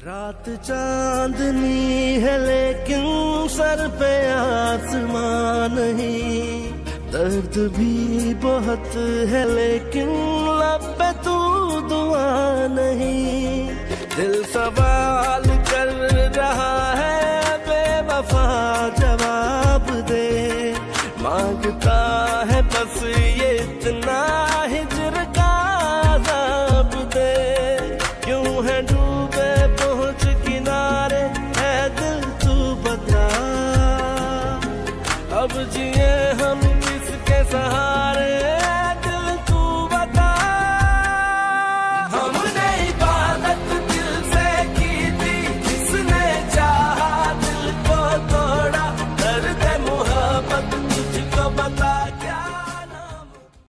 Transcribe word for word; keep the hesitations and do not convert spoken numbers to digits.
रात चांदनी है लेकिन सर पे आसमां नहीं, दर्द भी बहुत है लेकिन लब पे तू दुआ नहीं।